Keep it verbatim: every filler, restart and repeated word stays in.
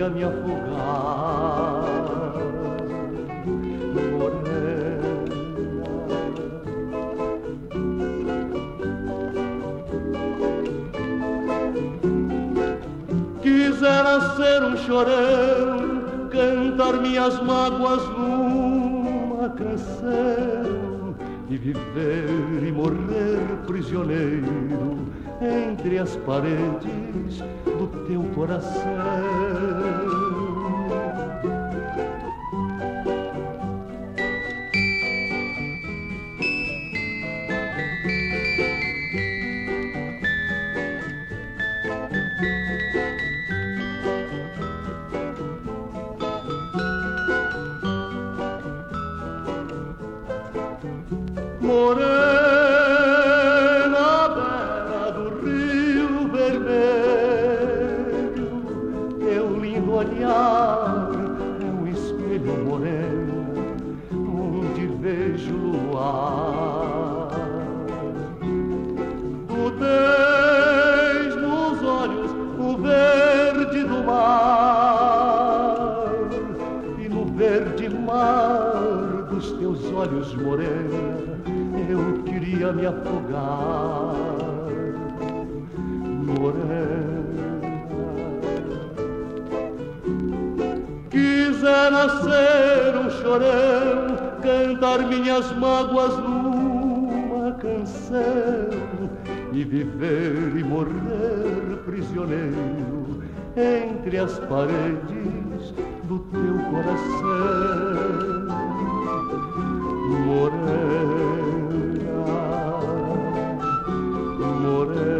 queria me afogar, morena. Quisera ser um chorão, cantar minhas mágoas numa canção e viver e morrer prisioneiro entre as paredes do teu coração. Morena bela do Rio Vermelho, teu lindo olhar é um espelho moreno onde vejo o luar. Tu tens nos olhos o verde do mar e no verde mar dos teus olhos, morena, eu queria me afogar, morena. Quisera ser um chorão, cantar minhas mágoas numa canção e viver e morrer prisioneiro entre as paredes do teu coração, morena. Morena.